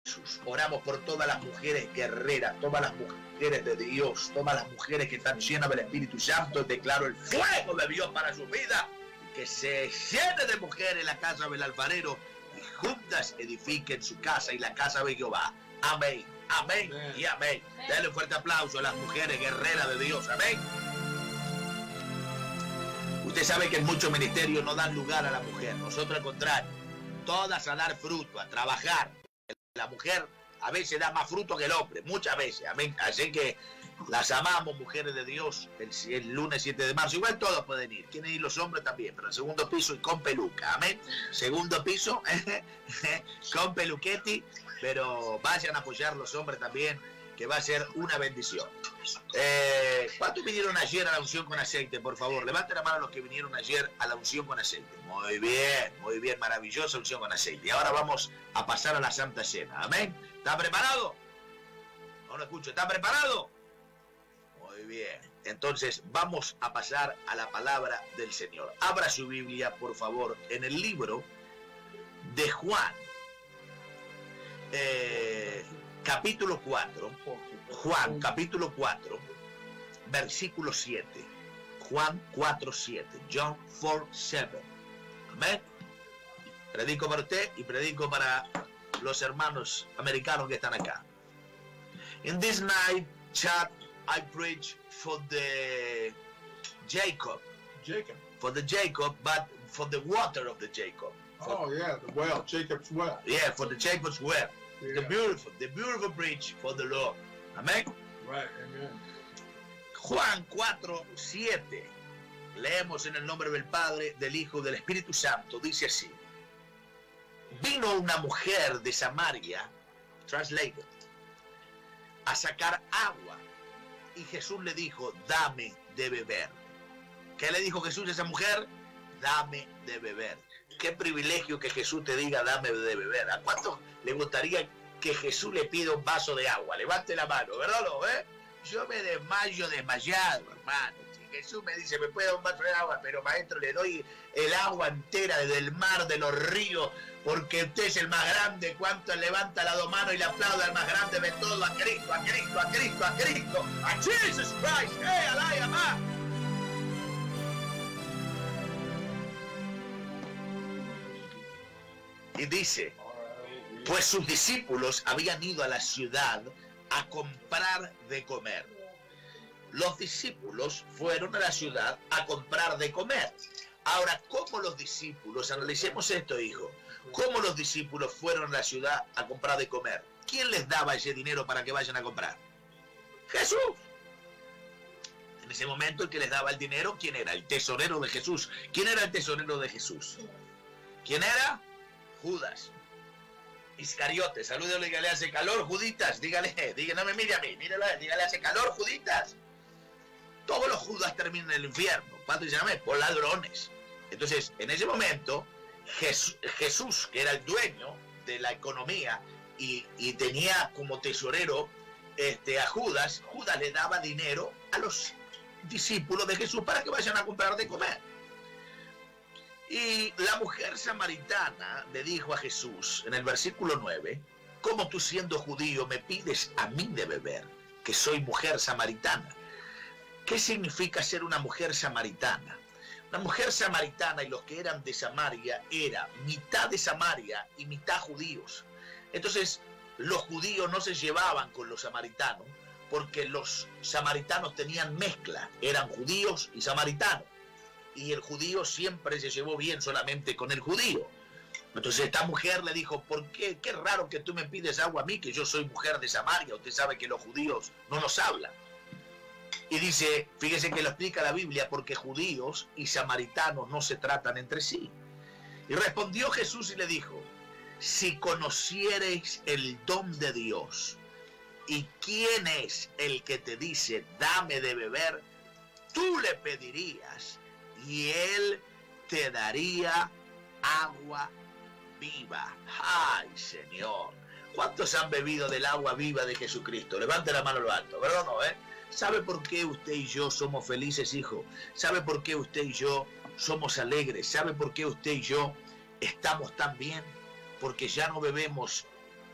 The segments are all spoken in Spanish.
Jesús. Oramos por todas las mujeres guerreras, todas las mujeres de Dios, todas las mujeres que están llenas del Espíritu Santo. Declaro el fuego de Dios para su vida, que se llene de mujeres la casa del alfarero y juntas edifiquen su casa y la casa de Jehová. Amén, amén y amén. Dale un fuerte aplauso a las mujeres guerreras de Dios. Amén. Usted sabe que en muchos ministerios no dan lugar a la mujer. Nosotros al contrario, todas a dar fruto, a trabajar. La mujer a veces da más fruto que el hombre, muchas veces. Amén. Así que las amamos, mujeres de Dios. El lunes 7 de marzo, igual todos pueden ir. Quieren ir los hombres también, pero el segundo piso y con peluca. Amén. Segundo piso, con peluquetti, pero vayan a apoyar los hombres también, que va a ser una bendición. ¿Cuántos vinieron ayer a la unción con aceite? Por favor, levanten la mano los que vinieron ayer a la unción con aceite. Muy bien, maravillosa unción con aceite. Y ahora vamos a pasar a la Santa Cena. Amén. ¿Está preparado? No lo escucho. ¿Está preparado? Muy bien. Entonces vamos a pasar a la palabra del Señor. Abra su Biblia, por favor, en el libro de Juan. Capítulo 4. Juan, capítulo 4, versículo 7. Juan 4, 7. John 4, 7. Amén. Predico para usted y predico para los hermanos americanos que están acá. In this night, chat, I preach for the Jacob. For the Jacob, but for the water of the Jacob. Oh, yeah, the well, Jacob's well. Yeah, for the Jacob's well. Yeah. The beautiful bridge for the Lord. Amén. Right, amen. Juan 4, 7. Leemos en el nombre del Padre, del Hijo y del Espíritu Santo. Dice así. Vino una mujer de Samaria, translated, a sacar agua. Y Jesús le dijo, dame de beber. ¿Qué le dijo Jesús a esa mujer? Dame de beber. Qué privilegio que Jesús te diga, dame de beber. ¿A cuántos le gustaría que Jesús le pida un vaso de agua? Levante la mano, ¿verdad? ¿No? Yo me desmayo desmayado, hermano. Si Jesús me dice, me puede dar un vaso de agua, pero maestro, le doy el agua entera del mar, de los ríos, porque usted es el más grande. ¿Cuántos levanta las dos manos y le aplauda al más grande de todo? A Cristo, a Cristo, a Cristo, a Cristo, a Jesus Christ. ¡Alaya más! Y dice, pues sus discípulos habían ido a la ciudad a comprar de comer. Los discípulos fueron a la ciudad a comprar de comer. Ahora, ¿cómo los discípulos, analicemos esto, hijo, cómo los discípulos fueron a la ciudad a comprar de comer? ¿Quién les daba ese dinero para que vayan a comprar? Jesús. En ese momento el que les daba el dinero, ¿quién era? El tesorero de Jesús. ¿Quién era el tesorero de Jesús? ¿Quién era? Judas Iscariote. Salúdale que le hace calor, Juditas. Dígale, no me mire a mí, míralo, dígale, hace calor, Juditas. Todos los Judas terminan en el infierno. ¿Cuánto se llama? Por ladrones. Entonces, en ese momento, Jesús, que era el dueño de la economía y tenía como tesorero a Judas, Judas le daba dinero a los discípulos de Jesús para que vayan a comprar de comer. Y la mujer samaritana le dijo a Jesús en el versículo 9, ¿cómo tú siendo judío me pides a mí de beber, que soy mujer samaritana? ¿Qué significa ser una mujer samaritana? Una mujer samaritana, y los que eran de Samaria, era mitad de Samaria y mitad judíos. Entonces los judíos no se llevaban con los samaritanos, porque los samaritanos tenían mezcla, eran judíos y samaritanos. Y el judío siempre se llevó bien solamente con el judío. Entonces esta mujer le dijo, ¿por qué? Qué raro que tú me pides agua a mí, que yo soy mujer de Samaria. Usted sabe que los judíos no nos hablan. Y dice, fíjese que lo explica la Biblia, porque judíos y samaritanos no se tratan entre sí. Y respondió Jesús y le dijo, si conociereis el don de Dios, y quién es el que te dice, dame de beber, tú le pedirías, y él te daría agua viva. ¡Ay, Señor! ¿Cuántos han bebido del agua viva de Jesucristo? Levante la mano a lo alto, ¿verdad o no? ¿Sabe por qué usted y yo somos felices, hijo? ¿Sabe por qué usted y yo somos alegres? ¿Sabe por qué usted y yo estamos tan bien? Porque ya no bebemos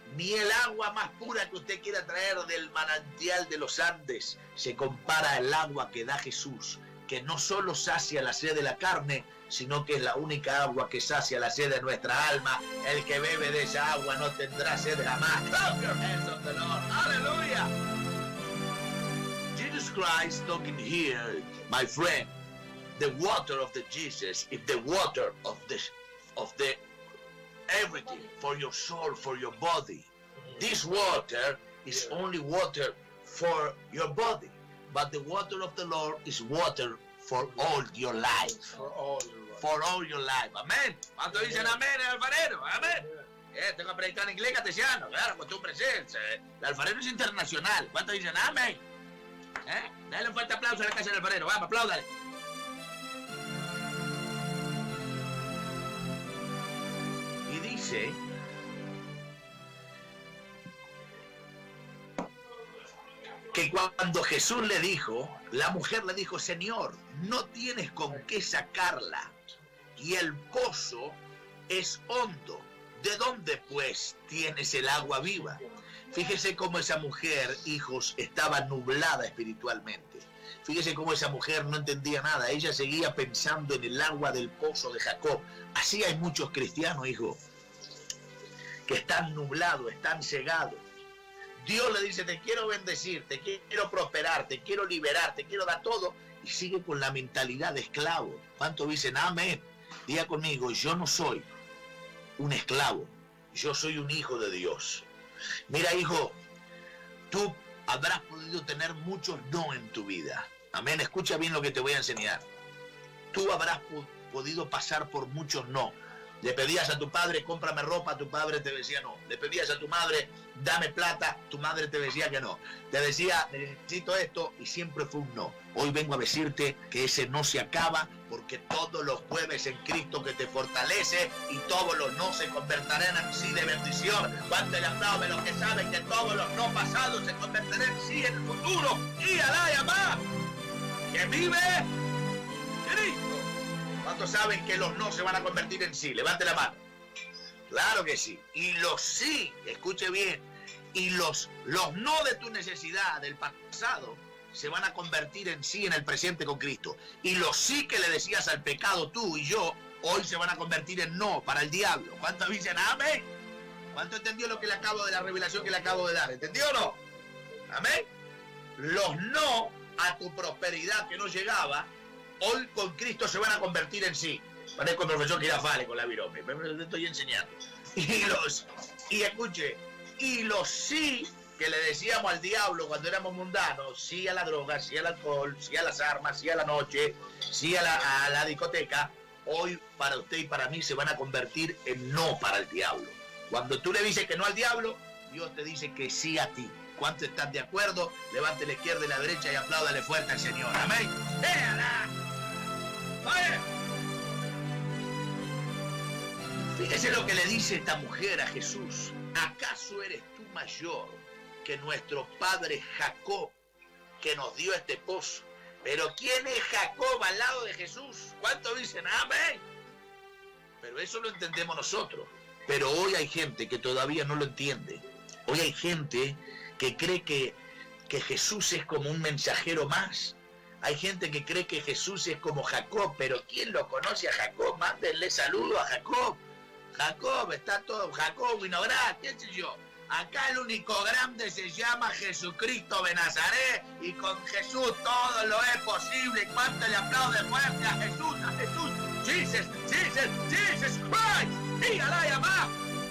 Ni el agua más pura que usted quiera traer del manantial de los Andes se compara al agua que da Jesús, que no solo sacia la sed de la carne, sino que es la única agua que sacia la sed de nuestra alma. El que bebe de esa agua no tendrá sed jamás. Clap your hands of the Lord. Hallelujah. Jesus Christ talking here, my friend. The water of the Jesus is the water of the everything for your soul, for your body. This water is only water for your body, but the water of the Lord is water for all your life. For all your life. For all your life. Amén. ¿Cuántos dicen amén, el alfarero? Amén. Tengo que predicar en inglés castellano. Claro, acostúmbrese. El alfarero es internacional. ¿Cuántos dicen amén? Dale un fuerte aplauso a la casa del alfarero. Vamos, apláudale. Y dice que cuando Jesús le dijo, la mujer le dijo, Señor, no tienes con qué sacarla y el pozo es hondo. ¿De dónde pues tienes el agua viva? Fíjese cómo esa mujer, hijos, estaba nublada espiritualmente. Fíjese cómo esa mujer no entendía nada. Ella seguía pensando en el agua del pozo de Jacob. Así hay muchos cristianos, hijos, que están nublados, están cegados. Dios le dice, te quiero bendecir, te quiero prosperar, te quiero liberar, te quiero dar todo. Y sigue con la mentalidad de esclavo. ¿Cuántos dicen amén? Diga conmigo, yo no soy un esclavo, yo soy un hijo de Dios. Mira, hijo, tú habrás podido tener muchos no en tu vida. Amén, escucha bien lo que te voy a enseñar. Tú habrás podido pasar por muchos no. Le pedías a tu padre, cómprame ropa, tu padre te decía no. Le pedías a tu madre, dame plata, tu madre te decía que no. Te decía, necesito esto, y siempre fue un no. Hoy vengo a decirte que ese no se acaba, porque todos los jueves en Cristo que te fortalece, y todos los no se convertirán en sí de bendición. ¿Cuánto le aplauden los que saben que todos los no pasados se convertirán en sí en el futuro? Y alaya más, que vive Cristo. ¿Cuántos saben que los no se van a convertir en sí? Levante la mano. Claro que sí. Y los sí, escuche bien, y los no de tu necesidad del pasado se van a convertir en sí en el presente con Cristo. Y los sí que le decías al pecado tú y yo, hoy se van a convertir en no para el diablo. ¿Cuántos dicen amén? ¿Cuánto entendió lo que le acabo de la revelación que le acabo de dar? ¿Entendió o no? Amén. Los no a tu prosperidad que no llegaba, hoy con Cristo se van a convertir en sí. Parezco el profesor Girafale con la virome, pero te estoy enseñando. Y escuche, y los sí que le decíamos al diablo cuando éramos mundanos, sí a la droga, sí al alcohol, sí a las armas, sí a la noche, sí a la discoteca, hoy para usted y para mí se van a convertir en no para el diablo. Cuando tú le dices que no al diablo, Dios te dice que sí a ti. ¿Cuántos están de acuerdo? Levante la izquierda y la derecha y apláudale fuerte al Señor. Amén. ¡Véala! ¡Oye! Fíjese lo que le dice esta mujer a Jesús. ¿Acaso eres tú mayor que nuestro padre Jacob, que nos dio este pozo? Pero ¿quién es Jacob al lado de Jesús? ¿Cuántos dicen amén? Pero eso lo entendemos nosotros. Pero hoy hay gente que todavía no lo entiende. Hoy hay gente que cree que Jesús es como un mensajero más. Hay gente que cree que Jesús es como Jacob, pero ¿quién lo conoce a Jacob? Mándenle saludo a Jacob. Jacob, está todo, Jacob Winograd, qué sé yo. Acá el único grande se llama Jesucristo de Nazaret, y con Jesús todo lo es posible. ¿Cuánto le aplaude fuerte a Jesús, a Jesús? Jesus, Jesus, Jesus Christ. Y alaya más.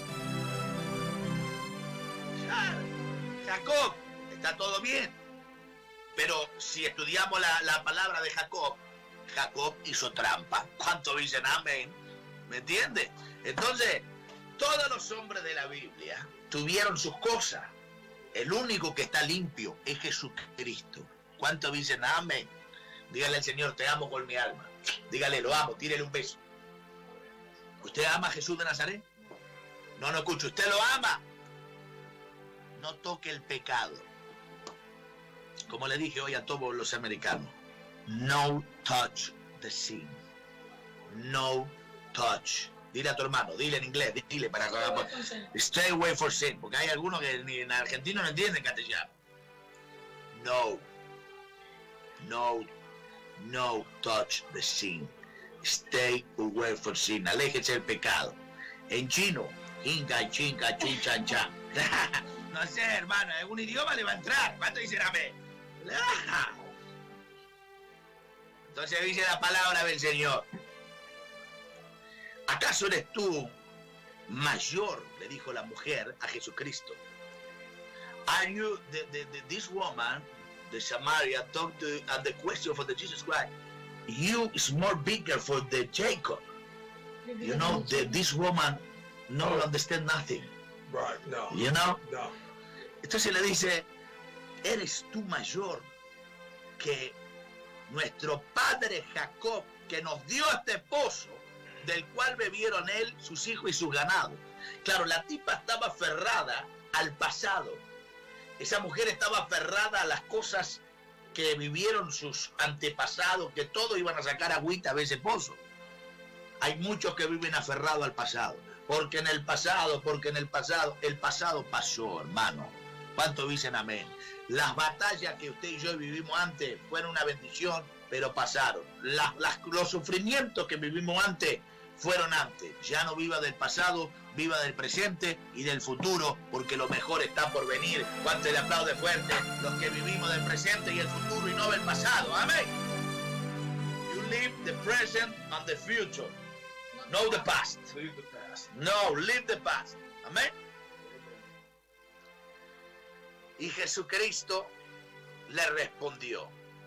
Jacob, está todo bien. Pero si estudiamos la palabra de Jacob, Jacob hizo trampa. ¿Cuántos dicen amén? ¿Me entiende? Entonces, todos los hombres de la Biblia tuvieron sus cosas. El único que está limpio es Jesucristo. ¿Cuántos dicen amén? Dígale al Señor, te amo con mi alma. Dígale, lo amo, tírele un beso. ¿Usted ama a Jesús de Nazaret? No escucho. ¿Usted lo ama? No toque el pecado. Como le dije hoy a todos los americanos, no touch the sin. No touch Dile a tu hermano, dile en inglés, dile para... Stay away from sin, porque hay algunos que ni en argentino no entienden castellano. No. No touch the sin. Stay away from sin. Aléjese del pecado. En chino, hinca, chinca, chun, chan, chan. No sé, hermano, en algún idioma le va a entrar. ¿Cuánto dicen amén? Entonces dice la palabra del Señor. ¿Acaso eres tú mayor? Le dijo la mujer a Jesucristo. Are you this woman, the Samaria, talked to the question for the Jesus Christ? You is more bigger for the Jacob. You know, this woman no understand nothing. Right, no. You know? No. Entonces le dice, eres tú mayor que nuestro padre Jacob, que nos dio este pozo, del cual bebieron él, sus hijos y sus ganados. Claro, la tipa estaba aferrada al pasado. Esa mujer estaba aferrada a las cosas que vivieron sus antepasados, que todos iban a sacar agüita de ese pozo. Hay muchos que viven aferrados al pasado. Porque en el pasado, el pasado pasó, hermano. ¿Cuántos dicen amén? Las batallas que usted y yo vivimos antes fueron una bendición, pero pasaron. Los sufrimientos que vivimos antes fueron antes. Ya no viva del pasado, viva del presente y del futuro, porque lo mejor está por venir. ¿Cuántos le aplaude fuerte? Los que vivimos del presente y el futuro y no del pasado. Amén. You live the present and the future. No the past. Leave the past. No, live the past. Amén. Y Jesucristo le respondió.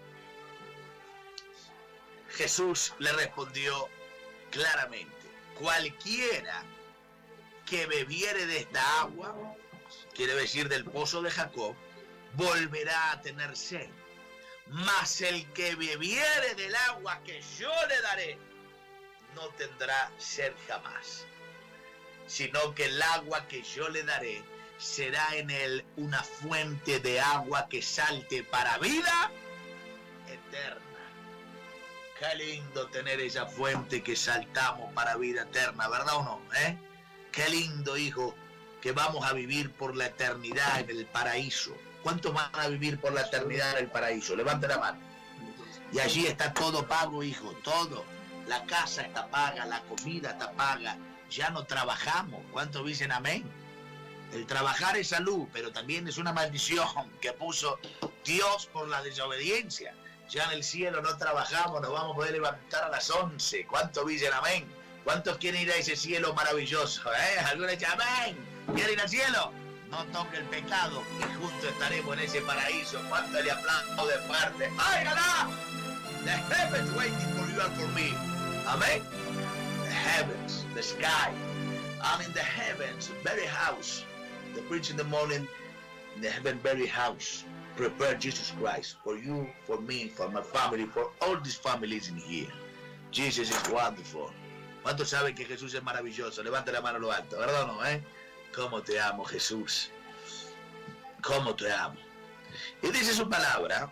Jesús le respondió claramente. Cualquiera que bebiere de esta agua, quiere decir del pozo de Jacob, volverá a tener sed. Mas el que bebiere del agua que yo le daré, no tendrá sed jamás, sino que el agua que yo le daré será en él una fuente de agua que salte para vida eterna. Qué lindo tener esa fuente que saltamos para vida eterna, ¿verdad o no? Qué lindo, hijo, que vamos a vivir por la eternidad en el paraíso. ¿Cuántos van a vivir por la eternidad en el paraíso? Levante la mano. Y allí está todo pago, hijo, todo. La casa está paga, la comida está paga. Ya no trabajamos. ¿Cuántos dicen amén? El trabajar es salud, pero también es una maldición que puso Dios por la desobediencia. Ya en el cielo no trabajamos, nos vamos a poder levantar a las 11. ¿Cuántos dicen amén? ¿Cuántos quieren ir a ese cielo maravilloso? ¿Algunos dicen amén? ¿Quieren ir al cielo? No toque el pecado y juntos estaremos en ese paraíso. ¿Cuántos le aplaudo de parte? ¡Ay, ganá! The heavens waiting for you and for me. Amén. The heavens, the sky. I'm in the heavens, very house. The preach in the morning, in the heaven, very house. Prepare Jesus Christ for you, for me, for my family, for all these families in here. Jesus is wonderful. ¿Cuántos saben que Jesús es maravilloso? Levante la mano a lo alto, ¿verdad o no? ¿Cómo te amo, Jesús? ¿Cómo te amo? Y dice su palabra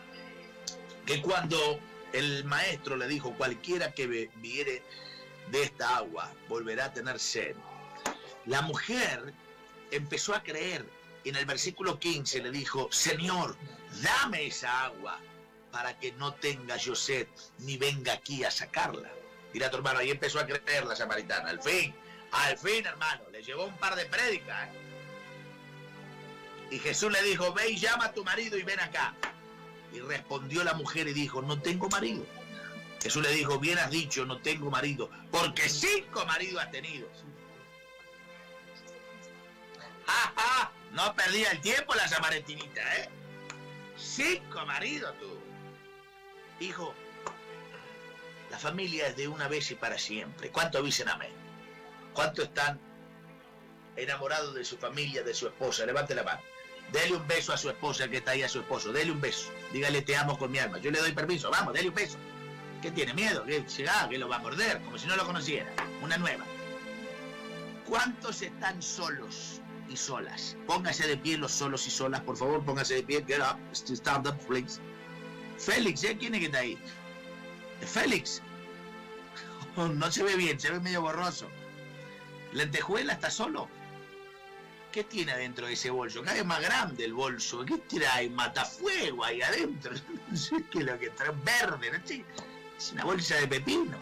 que cuando el maestro le dijo, cualquiera que bebiere de esta agua volverá a tener sed, la mujer empezó a creer. En el versículo 15 le dijo, Señor, dame esa agua para que no tenga yo sed, ni venga aquí a sacarla. Mira tu hermano, ahí empezó a creer la samaritana. Al fin, hermano, le llevó un par de prédicas. Y Jesús le dijo, ve y llama a tu marido y ven acá. Y respondió la mujer y dijo, no tengo marido. Jesús le dijo, bien has dicho, no tengo marido, porque 5 maridos has tenido. ¡Ja, ja! No perdía el tiempo la samaritinita, 5 maridos tú. Hijo, la familia es de una vez y para siempre. ¿Cuántos dicen amén? ¿Cuántos están enamorados de su familia, de su esposa? Levante la mano. Dele un beso a su esposa que está ahí, a su esposo. Dele un beso. Dígale, te amo con mi alma. Yo le doy permiso. Vamos, dele un beso. ¿Qué tiene miedo? Que lo va a morder, como si no lo conociera. Una nueva. ¿Cuántos están solos y solas? Póngase de pie los solos y solas, por favor, póngase de pie. Get up, stand up, please. Félix, ¿quién es que está ahí? Félix. No se ve bien, se ve medio borroso. ¿Lentejuela está solo? ¿Qué tiene adentro de ese bolso? Cada vez más grande el bolso. ¿Qué trae? Matafuego ahí adentro. No sé qué es lo que trae. Verde, ¿no? Es una bolsa de pepino.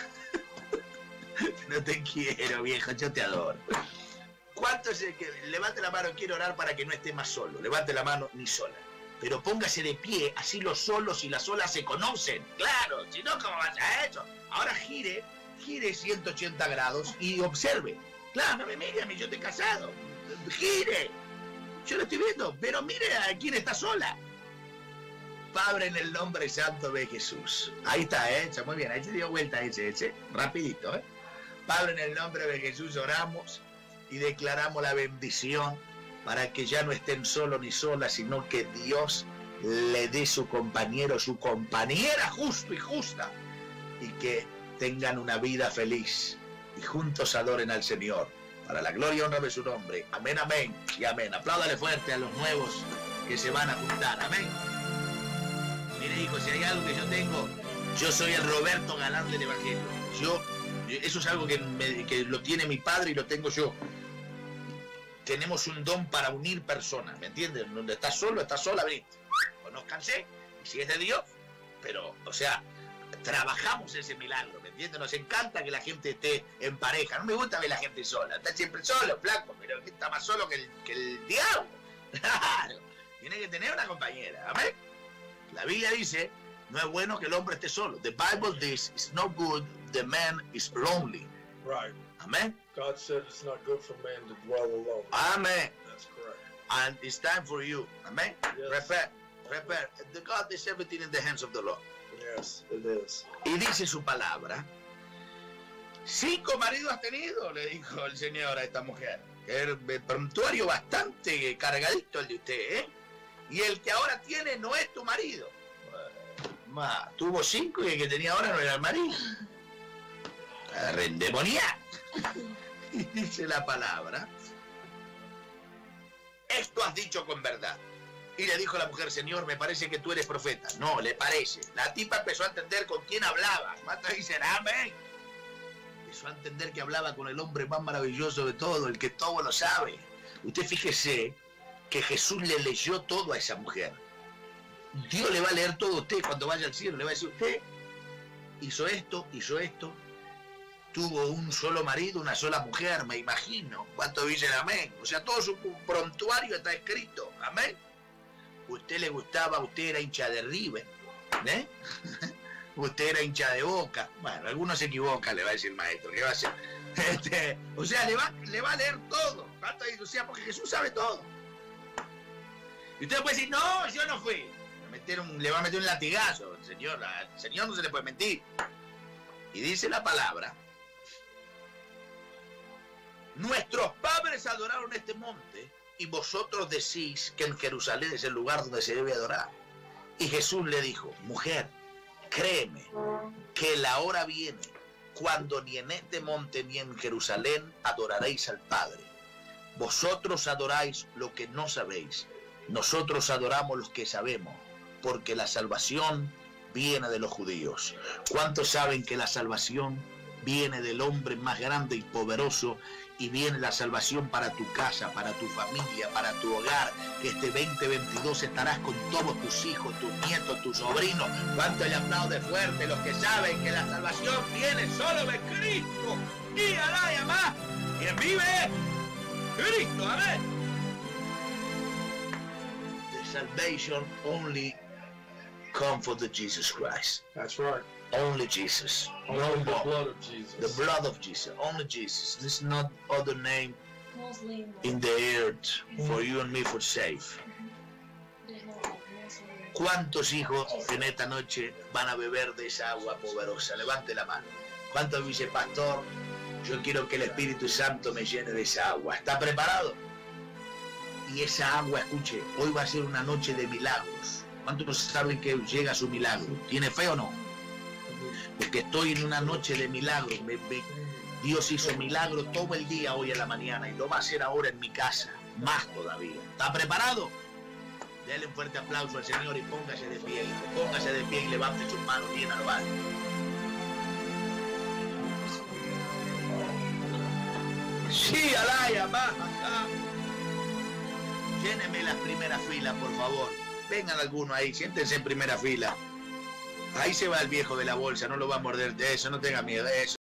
No te quiero, viejo, yo te adoro. ¿Cuánto es el que levante la mano? Quiero orar para que no esté más solo. Levante la mano, ni sola. Pero póngase de pie, así los solos y las solas se conocen. Claro, si no, ¿cómo vas a eso? Ahora gire 180 grados y observe. Claro, no me mire a mí, yo estoy casado. Gire. Yo lo estoy viendo, pero mire a quién está sola. Padre, en el nombre santo de Jesús. Ahí está, está muy bien. Ahí se dio vuelta ese. Rapidito, Padre, en el nombre de Jesús oramos y declaramos la bendición para que ya no estén solos ni solas, sino que Dios le dé su compañero, su compañera justo y justa, y que tengan una vida feliz y juntos adoren al Señor, para la gloria y honra de su nombre. Amén, amén y amén. Apláudale fuerte a los nuevos que se van a juntar. Amén. Mire, hijo, si hay algo que yo tengo, yo soy el Roberto Galán del Evangelio. Eso es algo que lo tiene mi padre y lo tengo yo. Tenemos un don para unir personas, ¿me entiendes? Donde estás solo, estás sola, vení. Conózcanse, y si es de Dios, pero, o sea, trabajamos ese milagro, ¿me entiendes? Nos encanta que la gente esté en pareja. No me gusta ver la gente sola, está siempre solo, flaco, pero está más solo que el diablo. Claro, tiene que tener una compañera, ¿amén? La Biblia dice, no es bueno que el hombre esté solo. The Bible says, it's no good the man is lonely. Right. Amen. God said it's not good for man to dwell alone. Amen. That's correct. And it's time for you. Amen. Yes. Prepare. The God is everything in the hands of the Lord. Yes, it is. Y dice su palabra, 5 maridos has tenido, le dijo el Señor a esta mujer. El prontuario bastante cargadito el de usted, Y el que ahora tiene no es tu marido. Tuvo 5 y el que tenía ahora no era el marido. Rendemoniar. Y dice la palabra, esto has dicho con verdad. Y le dijo la mujer, Señor, me parece que tú eres profeta. No, le parece. La tipa empezó a entender con quién hablaba. ¿Cuántos dicen amén? Empezó a entender que hablaba con el hombre más maravilloso de todo, el que todo lo sabe. Usted fíjese que Jesús le leyó todo a esa mujer. Dios le va a leer todo a usted cuando vaya al cielo. Le va a decir, usted hizo esto, tuvo un solo marido, una sola mujer, me imagino. ¿Cuántos dicen amén? O sea, todo su prontuario está escrito. Amén. Usted le gustaba, usted era hincha de River, Usted era hincha de Boca. Bueno, algunos se equivocan, le va a decir el maestro. ¿Qué va a hacer? O sea, le va a leer todo. O sea, porque Jesús sabe todo. Y usted puede decir, no, yo no fui. Le va a meter un latigazo. Al Señor no se le puede mentir. Y dice la palabra, nuestros padres adoraron este monte y vosotros decís que en Jerusalén es el lugar donde se debe adorar. Y Jesús le dijo, mujer, créeme que la hora viene cuando ni en este monte ni en Jerusalén adoraréis al Padre. Vosotros adoráis lo que no sabéis. Nosotros adoramos lo que sabemos, porque la salvación viene de los judíos. ¿Cuántos saben que la salvación viene del hombre más grande y poderoso? Y viene la salvación para tu casa, para tu familia, para tu hogar, que este 2022 estarás con todos tus hijos, tus nietos, tus sobrinos. ¿Cuánto le aplaude fuerte los que saben que la salvación viene solo de Cristo? Y alá y amá, quien vive es Cristo, amén. The salvation only come for the Jesus Christ. That's right. Only Jesus. Only No the more. blood of Jesus. The blood of Jesus. Only Jesus. There's not other name Muslim. in the earth for you and me for safe. ¿Cuántos hijos en esta noche van a beber de esa agua poderosa? Levante la mano. ¿Cuántos dice, pastor, yo quiero que el Espíritu Santo me llene de esa agua? ¿Está preparado? Y esa agua, escuche, hoy va a ser una noche de milagros. ¿Cuántos saben que llega su milagro? ¿Tiene fe o no? Porque estoy en una noche de milagros. Dios hizo milagro todo el día hoy a la mañana y lo va a hacer ahora en mi casa, más todavía. ¿Está preparado? Dale un fuerte aplauso al Señor y póngase de pie, hijo. Póngase de pie y levante sus manos bien al alto. Sí, Alaya, más acá. Lléneme las primeras filas, por favor. Vengan algunos ahí, siéntense en primera fila. Ahí se va el viejo de la bolsa, no lo va a morder de eso, no tenga miedo de eso.